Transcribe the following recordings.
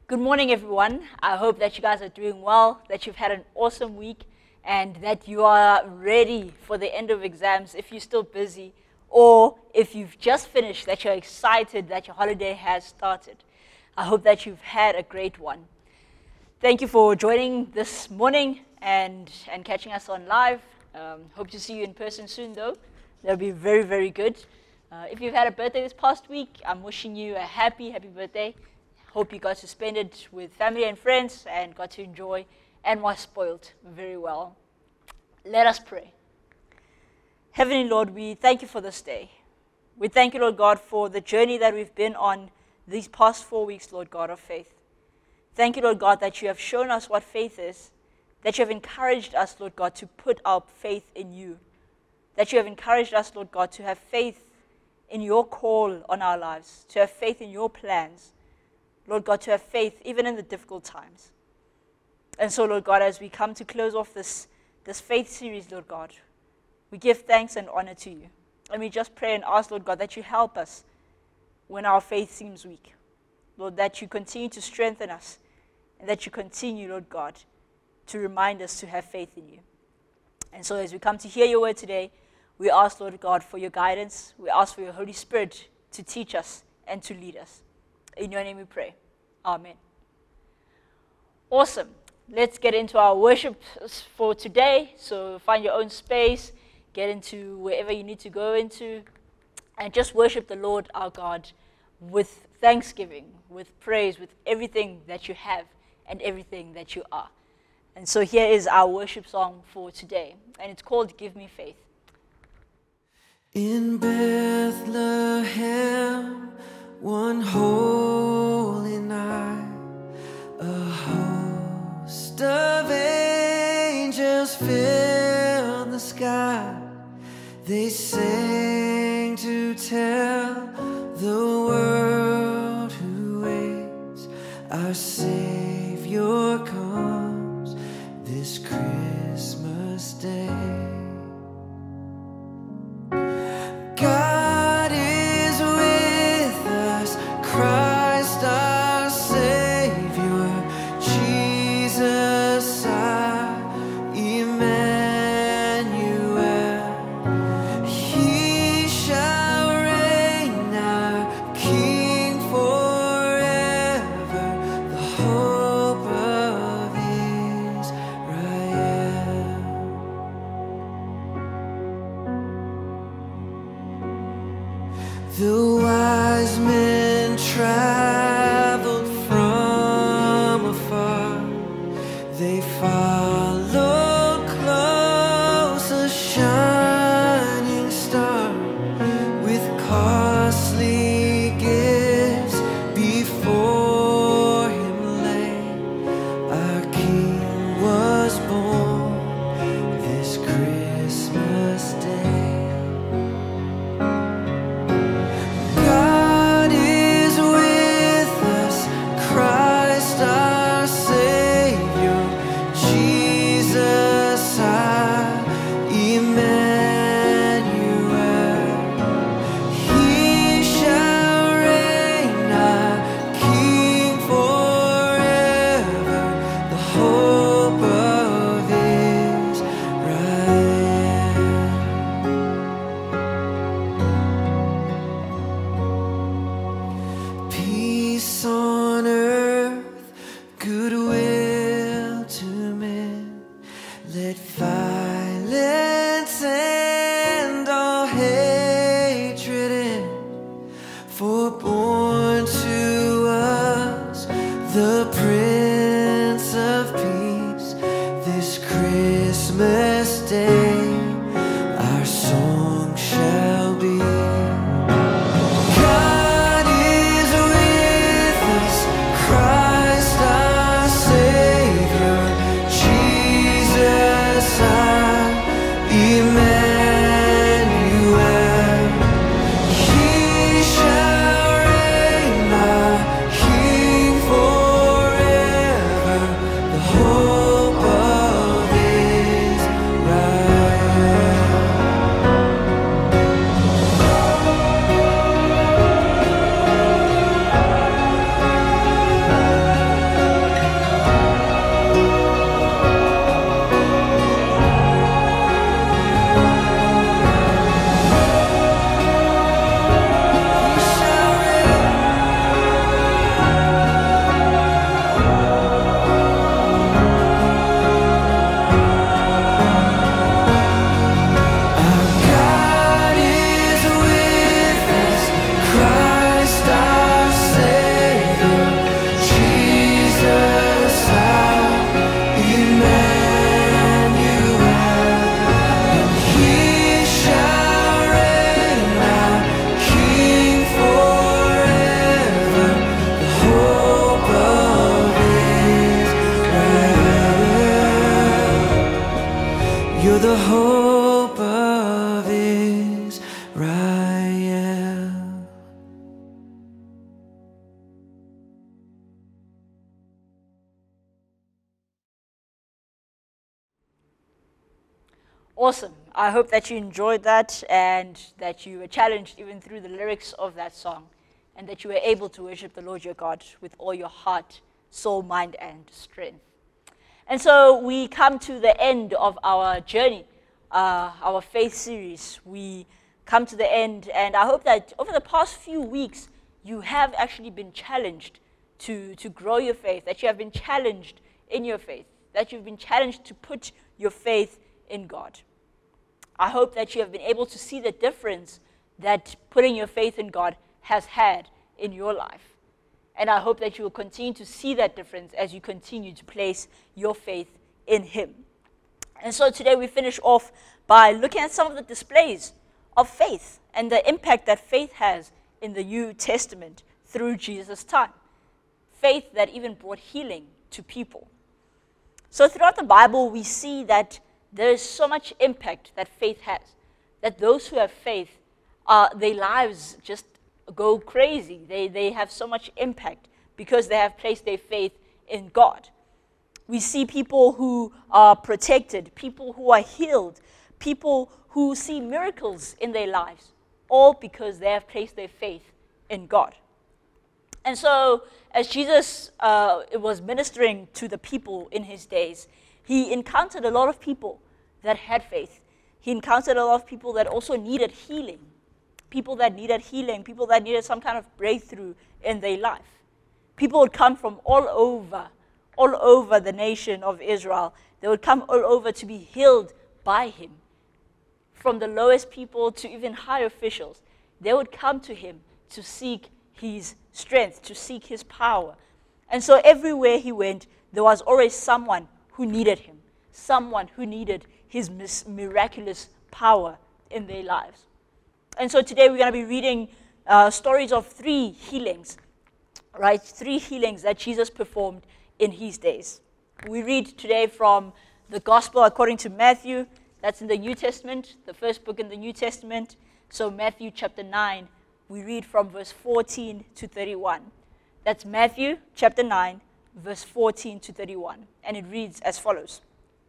Good morning, everyone. I hope that you guys are doing well, that you've had an awesome week, and that you are ready for the end of exams if you're still busy, or if you've just finished, that you're excited that your holiday has started. I hope that you've had a great one. Thank you for joining this morning and catching us on live. Hope to see you in person soon, though. That'll be very, very good. If you've had a birthday this past week, I'm wishing you a happy birthday. Hope you got to spend it with family and friends and got to enjoy and was spoiled very well. Let us pray. Heavenly Lord, we thank you for this day. We thank you, Lord God, for the journey that we've been on these past 4 weeks, Lord God, of faith. Thank you, Lord God, that you have shown us what faith is, that you have encouraged us, Lord God, to put our faith in you, that you have encouraged us, Lord God, to have faith in your call on our lives, to have faith in your plans, Lord God, to have faith even in the difficult times. And so, Lord God, as we come to close off this faith series, Lord God, we give thanks and honor to you. And we just pray and ask, Lord God, that you help us when our faith seems weak. Lord, that you continue to strengthen us and that you continue, Lord God, to remind us to have faith in you. And so as we come to hear your word today, we ask, Lord God, for your guidance. We ask for your Holy Spirit to teach us and to lead us. In your name we pray. Amen. Awesome. Let's get into our worship for today. So find your own space, get into wherever you need to go into, and just worship the Lord our God with thanksgiving, with praise, with everything that you have and everything that you are. And so here is our worship song for today, and it's called Give Me Faith. In Bethlehem, one holy night, a host of angels filled the sky. They sang to tell the world who waits, our Savior comes this Christmas day. God is with us, Christ our Savior, Jesus our Emmanuel. He shall reign our King forever, the hope of Israel. The wise men traveled from afar. They followed close a shining star with costly gifts before him lay. Our King was born this Christmas day. God is with us, Christ our Savior, Jesus our Emmanuel. He shall reign our King forever, the hope of Israel. The wise men traveled from afar. They followed close a shining star with costly gifts before him lay. Our King was born this Christmas day. God is with us, Christ our Savior, Jesus our Emmanuel. He shall reign our King forever, the hope of Israel. Peace on earth, goodwill to men. Let violence and all hatred end. For born to us the Prince of Peace this Christmas day, our song shall be. God is with us, Christ our Savior, Jesus our Emmanuel. He shall reign our King forever, the hope of Israel. You're the hope of Israel. Awesome. I hope that you enjoyed that and that you were challenged even through the lyrics of that song, and that you were able to worship the Lord your God with all your heart, soul, mind, and strength. And so we come to the end of our journey, our faith series. We come to the end, and I hope that over the past few weeks, you have actually been challenged to grow your faith, that you have been challenged in your faith, that you've been challenged to put your faith in God. I hope that you have been able to see the difference that putting your faith in God has had in your life. And I hope that you will continue to see that difference as you continue to place your faith in Him. And so today we finish off by looking at some of the displays of faith and the impact that faith has in the New Testament through Jesus' time. Faith that even brought healing to people. So throughout the Bible, we see that there is so much impact that faith has, that those who have faith, their lives just go crazy. They have so much impact because they have placed their faith in God. We see people who are protected, people who are healed, people who see miracles in their lives, all because they have placed their faith in God. And so, as Jesus was ministering to the people in His days, He encountered a lot of people that had faith. He encountered a lot of people that also needed healing. People that needed healing, people that needed some kind of breakthrough in their life. People would come from all over the nation of Israel. They would come all over to be healed by Him. From the lowest people to even high officials, they would come to Him to seek His strength, to seek His power. And so everywhere He went, there was always someone who needed Him, someone who needed His miraculous power in their lives. And so today we're going to be reading stories of 3 healings, right? 3 healings that Jesus performed in His days. We read today from the Gospel according to Matthew. That's in the New Testament, the first book in the New Testament. So Matthew chapter 9, we read from verse 14 to 31. That's Matthew chapter 9, verse 14 to 31. And it reads as follows.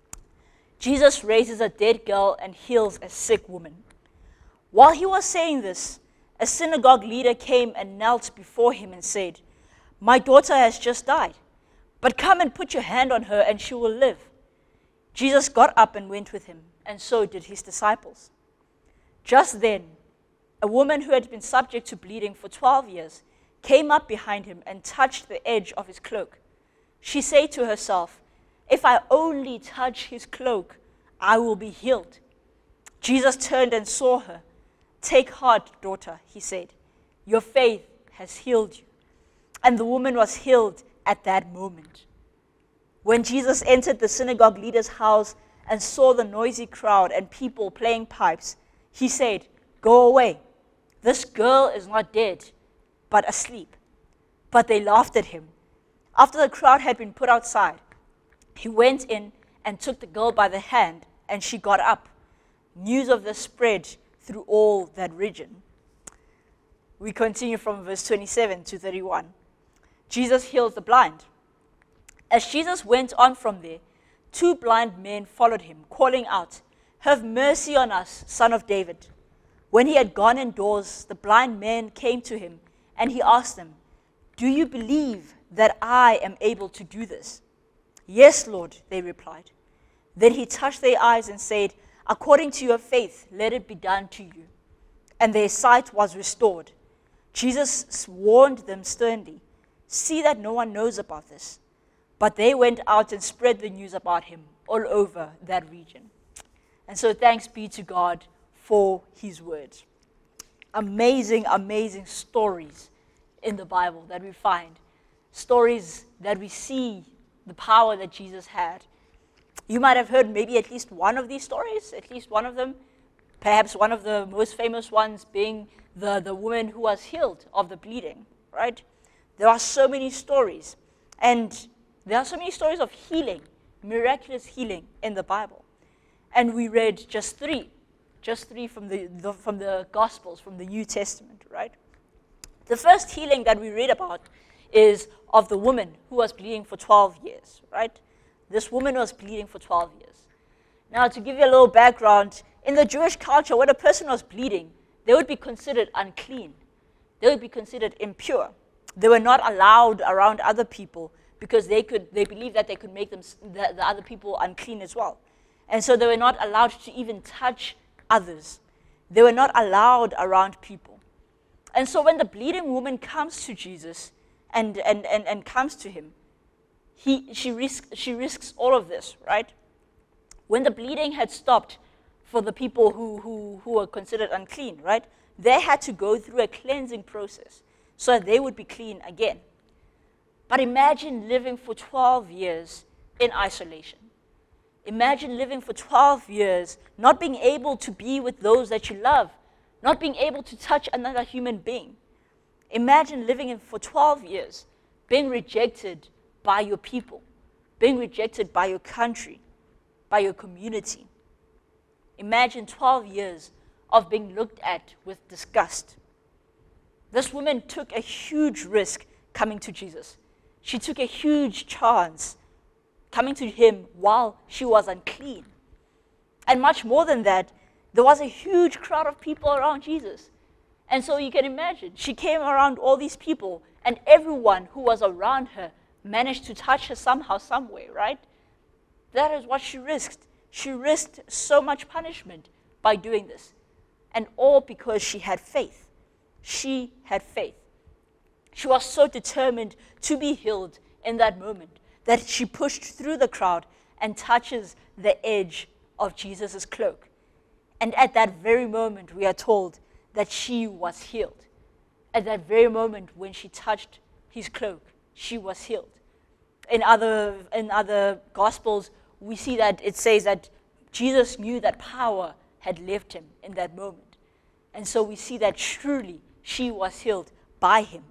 Jesus raises a dead girl and heals a sick woman. While He was saying this, a synagogue leader came and knelt before Him and said, "My daughter has just died, but come and put your hand on her and she will live." Jesus got up and went with him, and so did His disciples. Just then, a woman who had been subject to bleeding for 12 years came up behind Him and touched the edge of His cloak. She said to herself, "If I only touch His cloak, I will be healed." Jesus turned and saw her. "Take heart, daughter," He said. "Your faith has healed you." And the woman was healed at that moment. When Jesus entered the synagogue leader's house and saw the noisy crowd and people playing pipes, He said, "Go away. This girl is not dead, but asleep." But they laughed at Him. After the crowd had been put outside, He went in and took the girl by the hand, and she got up. News of this spread through all that region. We continue from verse 27 to 31. Jesus heals the blind. As Jesus went on from there, 2 blind men followed Him, calling out, "Have mercy on us, Son of David." When He had gone indoors, the blind men came to Him, and He asked them, "Do you believe that I am able to do this?" "Yes, Lord," they replied. Then He touched their eyes and said, "According to your faith, let it be done to you." And their sight was restored. Jesus warned them sternly, "See that no one knows about this." But they went out and spread the news about Him all over that region. And so thanks be to God for His word. Amazing, amazing stories in the Bible that we find. Stories that we see the power that Jesus had. You might have heard maybe at least one of these stories, at least one of them. Perhaps one of the most famous ones being the woman who was healed of the bleeding, right? There are so many stories. And there are so many stories of healing, miraculous healing in the Bible. And we read just three from the Gospels, from the New Testament, right? The first healing that we read about is of the woman who was bleeding for 12 years, right? This woman was bleeding for 12 years. Now, to give you a little background, in the Jewish culture, when a person was bleeding, they would be considered unclean. They would be considered impure. They were not allowed around other people because they believed that they could make the other people unclean as well. And so they were not allowed to even touch others. They were not allowed around people. And so when the bleeding woman comes to Jesus and comes to him, she risks all of this, right? When the bleeding had stopped for the people who were considered unclean, right? They had to go through a cleansing process so that they would be clean again. But imagine living for 12 years in isolation. Imagine living for 12 years not being able to be with those that you love, not being able to touch another human being. Imagine living for 12 years, being rejected by your people, being rejected by your country, by your community. Imagine 12 years of being looked at with disgust. This woman took a huge risk coming to Jesus. She took a huge chance coming to him while she was unclean. And much more than that, there was a huge crowd of people around Jesus. And so you can imagine, she came around all these people, and everyone who was around her managed to touch her somehow, some way, right? That is what she risked. She risked so much punishment by doing this. And all because she had faith. She had faith. She was so determined to be healed in that moment that she pushed through the crowd and touches the edge of Jesus' cloak. And at that very moment, we are told that she was healed. At that very moment when she touched his cloak, she was healed. In other Gospels, we see that it says that Jesus knew that power had left him in that moment. And so we see that truly she was healed by him.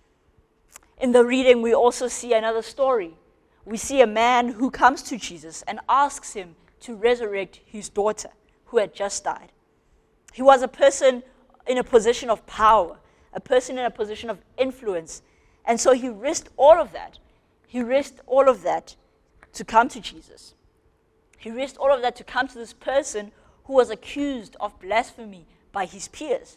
In the reading, we also see another story. We see a man who comes to Jesus and asks him to resurrect his daughter who had just died. He was a person in a position of power, a person in a position of influence. And so he risked all of that. He risked all of that to come to Jesus. He risked all of that to come to this person who was accused of blasphemy by his peers.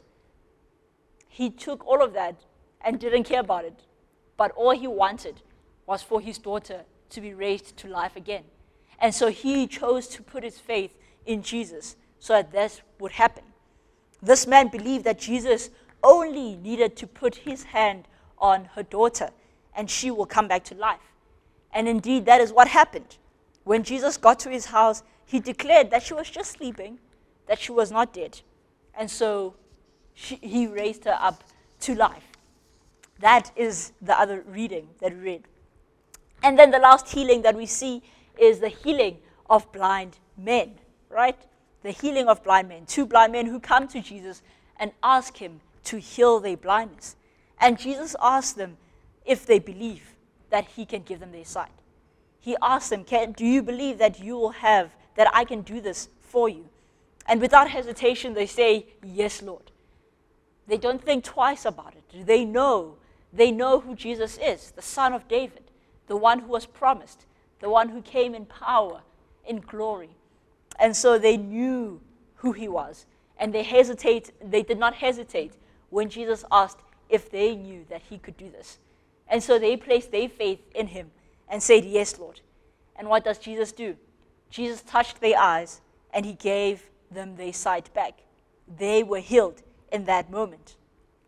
He took all of that and didn't care about it. But all he wanted was for his daughter to be raised to life again. And so he chose to put his faith in Jesus so that this would happen. This man believed that Jesus only needed to put his hand on her daughter and she will come back to life. And indeed, that is what happened. When Jesus got to his house, he declared that she was just sleeping, that she was not dead. And so he raised her up to life. That is the other reading that we read. And then the last healing that we see is the healing of blind men, right? The healing of blind men. 2 blind men who come to Jesus and ask him to heal their blindness. And Jesus asked them if they believe that he can give them their sight. He asked them, do you believe that you will have, that I can do this for you? And without hesitation, they say, yes, Lord. They don't think twice about it. They know who Jesus is, the Son of David, the one who was promised, the one who came in power, in glory. And so they knew who he was. And they did not hesitate when Jesus asked if they knew that he could do this. And so they placed their faith in him and said, yes, Lord. And what does Jesus do? Jesus touched their eyes and he gave them their sight back. They were healed in that moment.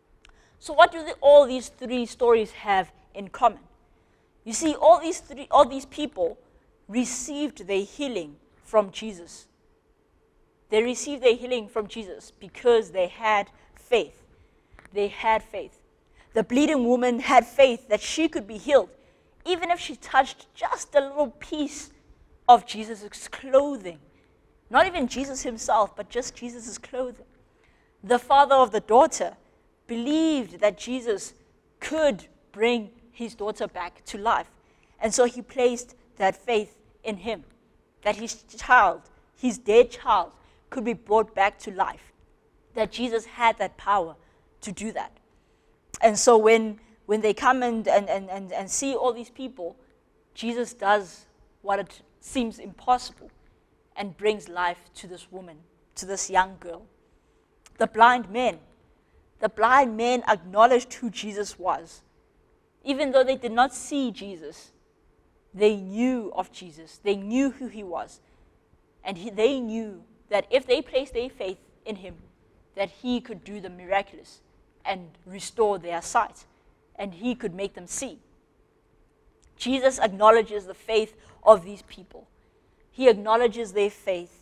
So what do all these 3 stories have in common? You see, all these people received their healing from Jesus. They received their healing from Jesus because they had faith. They had faith. The bleeding woman had faith that she could be healed, even if she touched just a little piece of Jesus' clothing. Not even Jesus himself, but just Jesus' clothing. The father of the daughter believed that Jesus could bring his daughter back to life. And so he placed that faith in him, that his child, his dead child could be brought back to life, that Jesus had that power to do that. And so when they come and see all these people, Jesus does what it seems impossible and brings life to this woman, to this young girl. The blind men acknowledged who Jesus was. Even though they did not see Jesus, they knew of Jesus. They knew who he was. And they knew that if they placed their faith in him, that he could do the miraculous and restore their sight, and he could make them see. Jesus acknowledges the faith of these people. He acknowledges their faith.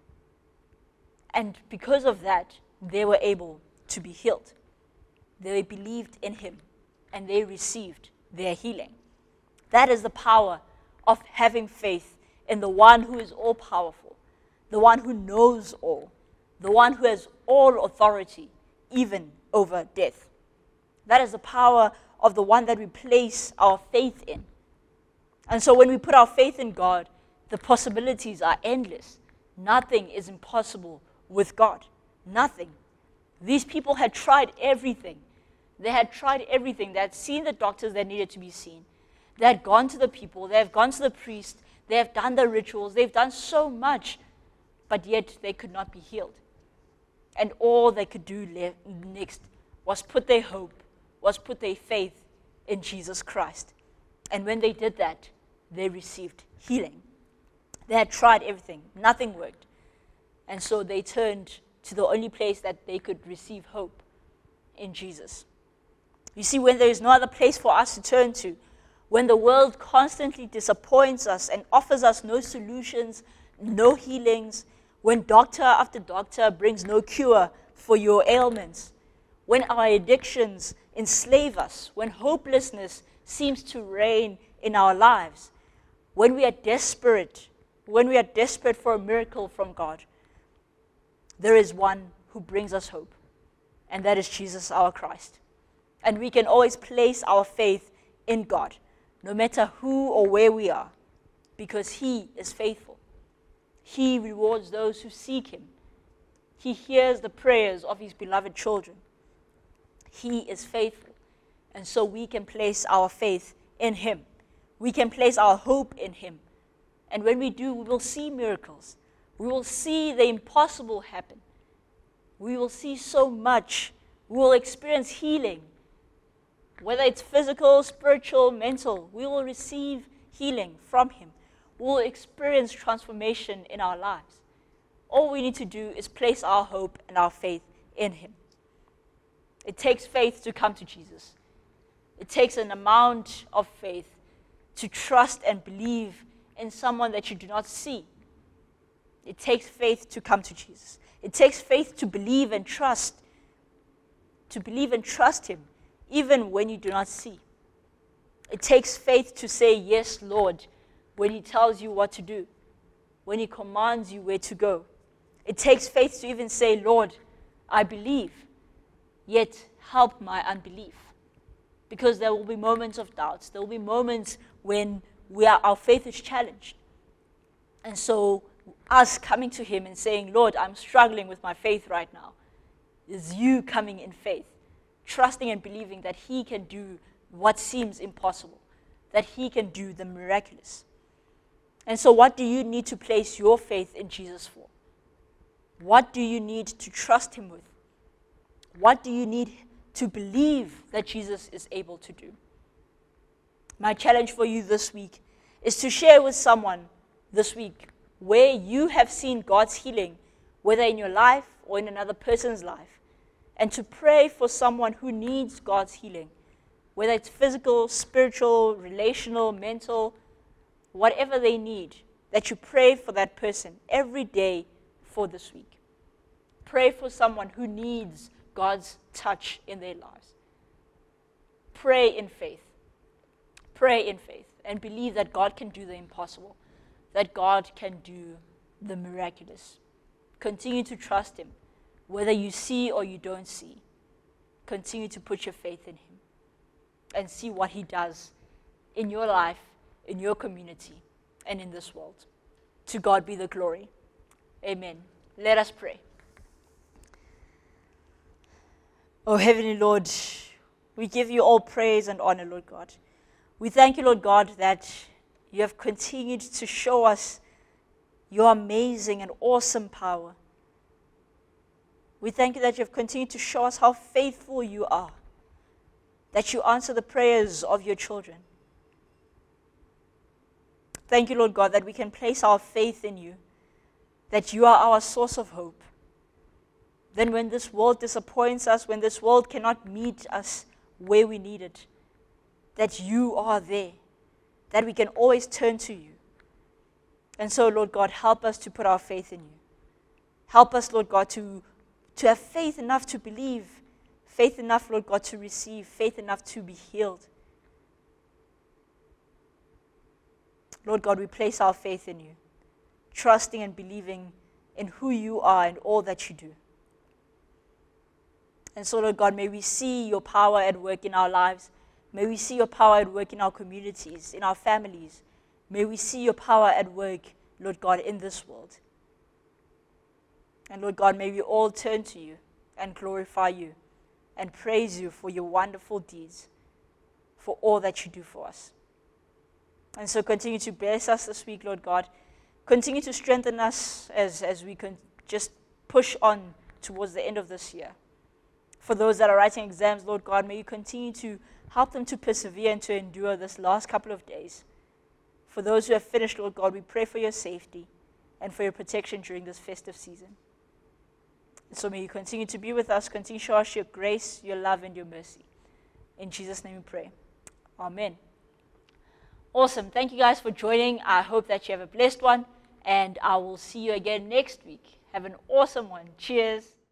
And because of that, they were able to be healed. They believed in him, and they received their healing. That is the power of having faith in the one who is all-powerful, the one who knows all, the one who has all authority, even over death. That is the power of the one that we place our faith in. And so when we put our faith in God, the possibilities are endless. Nothing is impossible with God. Nothing. These people had tried everything. They had tried everything. They had seen the doctors that needed to be seen. They had gone to the people. They have gone to the priest. They have done the rituals. They've done so much, but yet they could not be healed. And all they could do next was put their hope, was put their faith in Jesus Christ. And when they did that, they received healing. They had tried everything. Nothing worked. And so they turned to the only place that they could receive hope, in Jesus. You see, when there is no other place for us to turn to, when the world constantly disappoints us and offers us no solutions, no healings, when doctor after doctor brings no cure for your ailments, when our addictions enslave us, when hopelessness seems to reign in our lives, when we are desperate for a miracle from God, there is one who brings us hope, and that is Jesus our Christ. And we can always place our faith in God, no matter who or where we are, because he is faithful. He rewards those who seek him. He hears the prayers of his beloved children. He is faithful. And so we can place our faith in him. We can place our hope in him. And when we do, we will see miracles. We will see the impossible happen. We will see so much. We will experience healing. Whether it's physical, spiritual, mental, we will receive healing from him. We will experience transformation in our lives. All we need to do is place our hope and our faith in him. It takes faith to come to Jesus. It takes an amount of faith to trust and believe in someone that you do not see. It takes faith to come to Jesus. It takes faith to believe and trust him, even when you do not see. It takes faith to say, yes, Lord, when he tells you what to do, when he commands you where to go. It takes faith to even say, Lord, I believe, yet help my unbelief. Because there will be moments of doubts. There will be moments when our faith is challenged. And so us coming to him and saying, Lord, I'm struggling with my faith right now, is you coming in faith, trusting and believing that he can do what seems impossible, that he can do the miraculous. And so what do you need to place your faith in Jesus for? What do you need to trust him with? What do you need to believe that Jesus is able to do? My challenge for you this week is to share with someone this week where you have seen God's healing, whether in your life or in another person's life, and to pray for someone who needs God's healing, whether it's physical, spiritual, relational, mental, whatever they need, that you pray for that person every day for this week. Pray for someone who needs God's touch in their lives. Pray in faith. Pray in faith and believe that God can do the impossible, that God can do the miraculous. Continue to trust him, whether you see or you don't see. Continue to put your faith in him and see what he does in your life, in your community, and in this world. To God be the glory. Amen. Let us pray. Oh, Heavenly Lord, we give you all praise and honor, Lord God. We thank you, Lord God, that you have continued to show us your amazing and awesome power. We thank you that you have continued to show us how faithful you are, that you answer the prayers of your children. Thank you, Lord God, that we can place our faith in you, that you are our source of hope. Then when this world disappoints us, when this world cannot meet us where we need it, that you are there, that we can always turn to you. And so, Lord God, help us to put our faith in you. Help us, Lord God, to have faith enough to believe, faith enough, Lord God, to receive, faith enough to be healed. Lord God, we place our faith in you, trusting and believing in who you are and all that you do. And so, Lord God, may we see your power at work in our lives. May we see your power at work in our communities, in our families. May we see your power at work, Lord God, in this world. And Lord God, may we all turn to you and glorify you and praise you for your wonderful deeds, for all that you do for us. And so continue to bless us this week, Lord God. Continue to strengthen us as we can just push on towards the end of this year. For those that are writing exams, Lord God, may you continue to help them to persevere and to endure this last couple of days. For those who have finished, Lord God, we pray for your safety and for your protection during this festive season. And so may you continue to be with us, continue to show us your grace, your love, and your mercy. In Jesus' name we pray. Amen. Awesome. Thank you guys for joining. I hope that you have a blessed one, and I will see you again next week. Have an awesome one. Cheers.